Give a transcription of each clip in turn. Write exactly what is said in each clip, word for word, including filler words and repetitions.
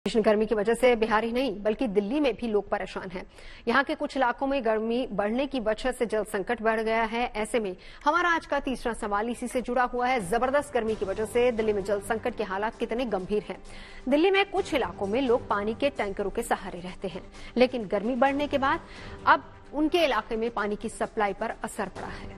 भीषण गर्मी की वजह से बिहार ही नहीं बल्कि दिल्ली में भी लोग परेशान हैं। यहाँ के कुछ इलाकों में गर्मी बढ़ने की वजह से जल संकट बढ़ गया है। ऐसे में हमारा आज का तीसरा सवाल इसी से जुड़ा हुआ है। जबरदस्त गर्मी की वजह से दिल्ली में जल संकट के हालात कितने गंभीर हैं। दिल्ली में कुछ इलाकों में लोग पानी के टैंकरों के सहारे रहते हैं, लेकिन गर्मी बढ़ने के बाद अब उनके इलाके में पानी की सप्लाई पर असर पड़ा है।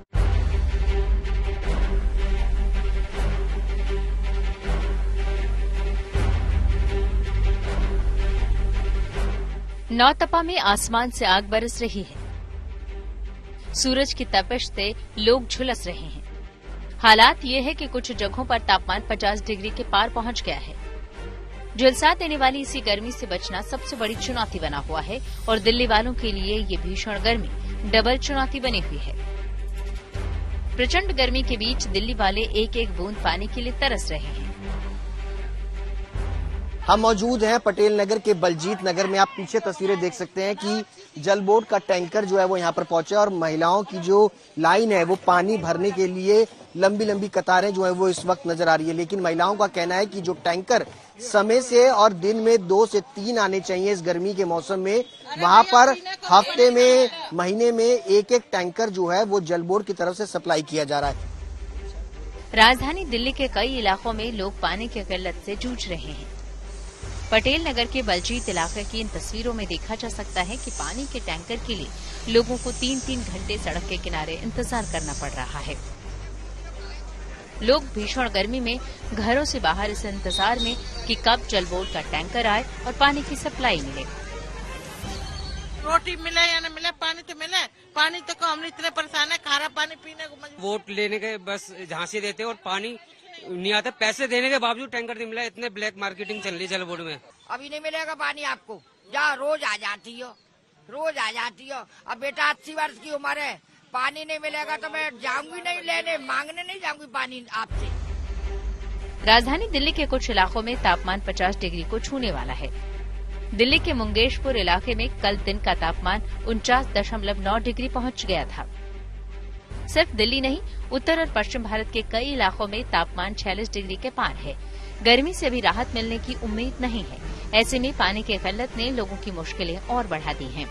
नौतपा में आसमान से आग बरस रही है। सूरज की तपिश से लोग झुलस रहे हैं। हालात ये है कि कुछ जगहों पर तापमान पचास डिग्री के पार पहुंच गया है। झुलसा देने वाली इसी गर्मी से बचना सबसे बड़ी चुनौती बना हुआ है और दिल्ली वालों के लिए ये भीषण गर्मी डबल चुनौती बनी हुई है। प्रचंड गर्मी के बीच दिल्ली वाले एक एक बूंद पानी के लिए तरस रहे हैं। हम मौजूद हैं पटेल नगर के बलजीत नगर में। आप पीछे तस्वीरें देख सकते हैं कि जल बोर्ड का टैंकर जो है वो यहाँ पर पहुंचा और महिलाओं की जो लाइन है वो पानी भरने के लिए लंबी लंबी कतारें जो है वो इस वक्त नजर आ रही है। लेकिन महिलाओं का कहना है कि जो टैंकर समय से और दिन में दो से तीन आने चाहिए इस गर्मी के मौसम में, वहां पर हफ्ते में महीने में एक एक टैंकर जो है वो जल बोर्ड की तरफ से सप्लाई किया जा रहा है। राजधानी दिल्ली के कई इलाकों में लोग पानी की किल्लत से जूझ रहे हैं। पटेल नगर के बलजीत इलाके की इन तस्वीरों में देखा जा सकता है कि पानी के टैंकर के लिए लोगों को तीन तीन घंटे सड़क के किनारे इंतजार करना पड़ रहा है। लोग भीषण गर्मी में घरों से बाहर इस इंतजार में कि कब जल बोर्ड का टैंकर आए और पानी की सप्लाई मिले। रोटी मिले या न मिले, पानी तो मिले। पानी तो हम इतने परेशान है, खारा पानी पीने को मजबूर। वोट लेने के बस झांसी देते और पानी नहीं आता। पैसे देने के बावजूद टैंकर नहीं मिला। इतने ब्लैक मार्केटिंग चल रही है जल बोर्ड में। अभी नहीं मिलेगा पानी आपको। जा रोज आ जाती हो, रोज आ जाती हो। अब बेटा अस्सी वर्ष की उम्र है, पानी नहीं मिलेगा तो मैं जाऊंगी नहीं लेने, मांगने नहीं जाऊंगी पानी आपसे। राजधानी दिल्ली के कुछ इलाकों में तापमान पचास डिग्री को छूने वाला है। दिल्ली के मुंगेशपुर इलाके में कल दिन का तापमान उनचास दशमलव नौ डिग्री पहुंच गया था। सिर्फ दिल्ली नहीं, उत्तर और पश्चिम भारत के कई इलाकों में तापमान छियालीस डिग्री के पार है। गर्मी से भी राहत मिलने की उम्मीद नहीं है। ऐसे में पानी की किल्लत ने लोगों की मुश्किलें और बढ़ा दी हैं।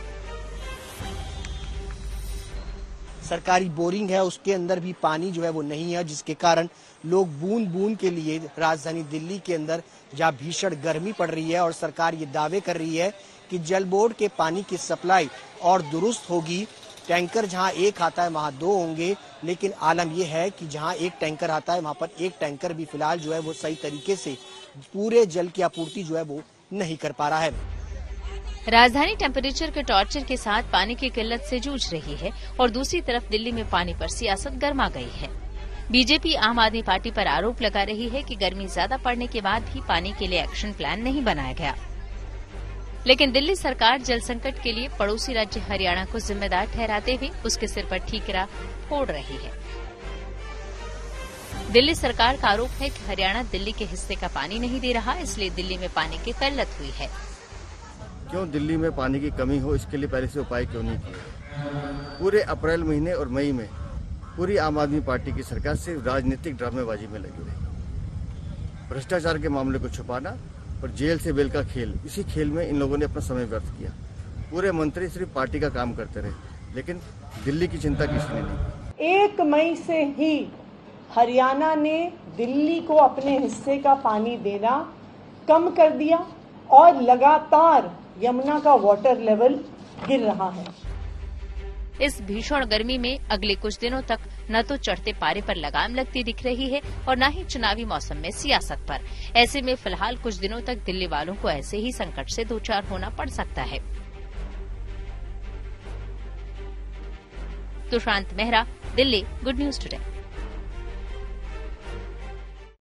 सरकारी बोरिंग है, उसके अंदर भी पानी जो है वो नहीं है, जिसके कारण लोग बूंद बूंद के लिए राजधानी दिल्ली के अंदर जहाँ भीषण गर्मी पड़ रही है और सरकार ये दावे कर रही है कि जल बोर्ड के पानी की सप्लाई और दुरुस्त होगी। टैंकर जहां एक आता है वहां दो होंगे, लेकिन आलम यह है कि जहां एक टैंकर आता है वहां पर एक टैंकर भी फिलहाल जो है वो सही तरीके से पूरे जल की आपूर्ति जो है वो नहीं कर पा रहा है। राजधानी टेम्परेचर के टॉर्चर के साथ पानी की किल्लत से जूझ रही है और दूसरी तरफ दिल्ली में पानी पर सियासत गर्मा गई है। बीजेपी आम आदमी पार्टी पर आरोप लगा रही है कि गर्मी ज्यादा पड़ने के बाद भी पानी के लिए एक्शन प्लान नहीं बनाया गया। लेकिन दिल्ली सरकार जल संकट के लिए पड़ोसी राज्य हरियाणा को जिम्मेदार ठहराते हुए उसके सिर पर ठीकरा फोड़ रही है। दिल्ली सरकार का आरोप है कि हरियाणा दिल्ली के हिस्से का पानी नहीं दे रहा, इसलिए दिल्ली में पानी की किल्लत हुई है। क्यों दिल्ली में पानी की कमी हो, इसके लिए पहले से उपाय क्यों नहीं किए? पूरे अप्रैल महीने और मई में पूरी आम आदमी पार्टी की सरकार सिर्फ राजनीतिक ड्रामेबाजी में लगी रही। भ्रष्टाचार के मामले को छुपाना और जेल से बेल का खेल, इसी खेल में इन लोगों ने अपना समय व्यर्थ किया। पूरे मंत्री सिर्फ पार्टी का काम करते रहे, लेकिन दिल्ली की चिंता किसी ने नहीं। एक मई से ही हरियाणा ने दिल्ली को अपने हिस्से का पानी देना कम कर दिया और लगातार यमुना का वाटर लेवल गिर रहा है। इस भीषण गर्मी में अगले कुछ दिनों तक न तो चढ़ते पारे पर लगाम लगती दिख रही है और न ही चुनावी मौसम में सियासत पर। ऐसे में फिलहाल कुछ दिनों तक दिल्ली वालों को ऐसे ही संकट से दो चार होना पड़ सकता है। Sushant Mehra, Delhi, good news today.